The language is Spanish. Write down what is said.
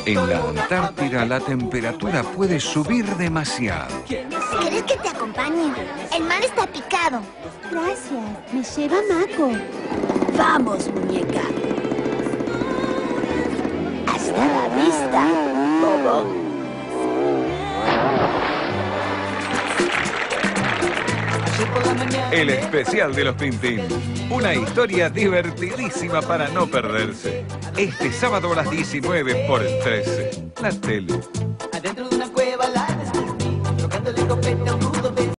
En la Antártida la temperatura puede subir demasiado. ¿Querés que te acompañe? El mar está picado. Gracias. Me lleva Mako. Vamos, muñeca. Hasta la vista, Bobo. El especial de los Tintín. Una historia divertidísima para no perderse. Este sábado a las 19 por el 13. La tele. Adentro de una cueva la descubrí, tocando el escopeta.